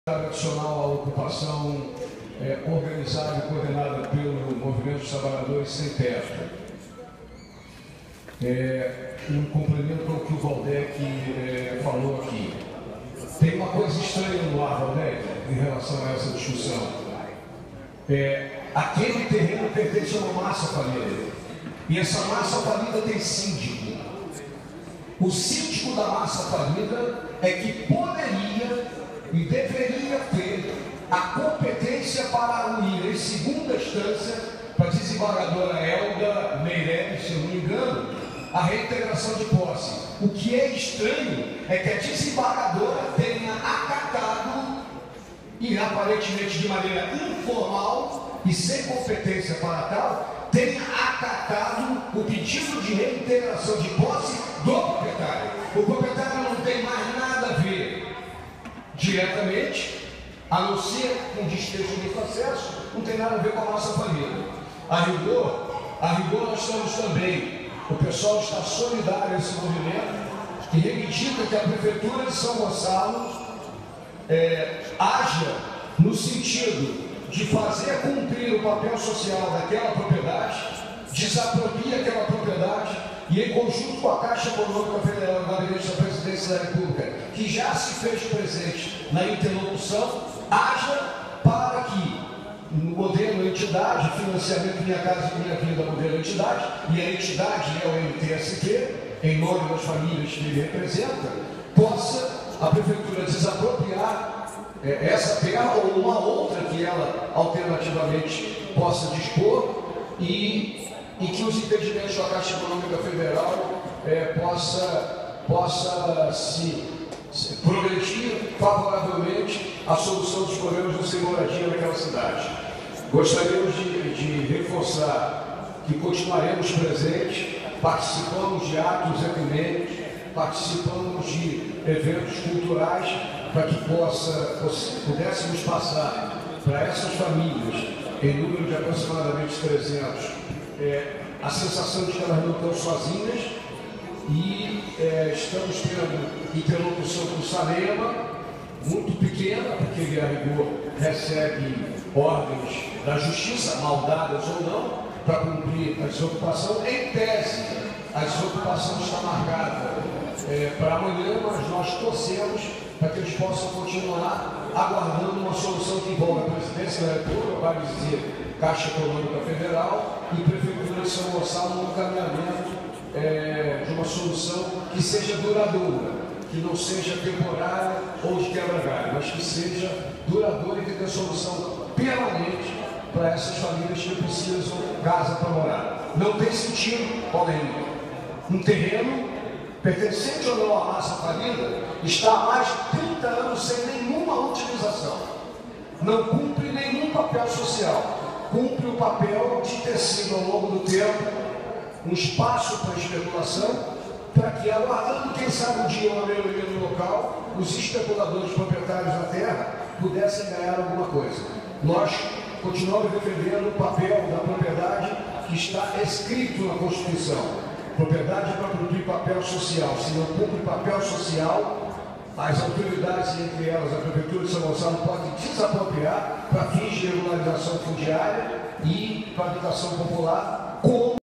Adicional à ocupação organizada e coordenada pelo Movimento dos Trabalhadores Sem Teto. Um complemento ao que o Valdec falou aqui. Tem uma coisa estranha no ar, Valdec, em relação a essa discussão. Aquele terreno pertence a uma massa falida. E essa massa falida tem síndico. O síndico da massa falida é que poderia e deveria ter a competência para unir em segunda instância, para a desembargadora Elda Meirelles, se eu não me engano, a reintegração de posse. O que é estranho é que a desembargadora tenha acatado, e aparentemente de maneira informal e sem competência para tal, tenha acatado o pedido de reintegração de posse do proprietário. O proprietário não tem mais nada a ver diretamente, a não ser com despejo de processo, não tem nada a ver com a nossa família. A rigor nós estamos também, o pessoal está solidário a esse movimento, que reivindica que a Prefeitura de São Gonçalo haja no sentido de fazer cumprir o papel social daquela propriedade, desapropria aquela propriedade e, em conjunto com a Caixa Econômica Federal e o Gabinete da Presidência da República, que já se fez presente na interlocução, haja para que, no modelo entidade, financiamento Minha Casa Minha Vida, modelo entidade, e a entidade é o MTST, em nome das famílias que ele representa, possa a Prefeitura desapropriar essa terra ou uma outra que ela alternativamente possa dispor e que os impedimentos da Caixa Econômica Federal possa se progredir favoravelmente à solução dos problemas do sem moradia naquela cidade. Gostaríamos de reforçar que continuaremos presentes, participamos de atos ecumênicos, participamos de eventos culturais para que pudéssemos passar para essas famílias, em número de aproximadamente 300, a sensação de que elas não estão sozinhas e estamos tendo interlocução com o Sanema, muito pequena, porque ele, a rigor, recebe ordens da justiça, maldadas ou não, para cumprir a desocupação. Em tese, a desocupação está marcada para amanhã, mas nós torcemos para que eles possam continuar aguardando uma solução que envolva a Presidência da República, vale dizer, Caixa Econômica Federal e Prefeitura de São Gonçalo no encaminhamento de uma solução que seja duradoura, que não seja temporária ou de quebra-galho, mas que seja duradoura e que tenha solução permanente para essas famílias que precisam casa para morar. Não tem sentido, podem um terreno pertencente ou não à massa falida, está há mais de 30 anos sem nenhuma utilização. Não cumpre nenhum papel social. Cumpre o papel de ter sido, ao longo do tempo, um espaço para especulação, para que, aguardando, quem sabe um dia, uma melhoria no local, os especuladores proprietários da terra pudessem ganhar alguma coisa. Nós continuamos defendendo o papel da propriedade que está escrito na Constituição. Propriedade é para cumprir papel social. Se não cumpre papel social, as autoridades, entre elas a Prefeitura de São Gonçalo, podem desapropriar para fins de regularização fundiária e para habitação popular, como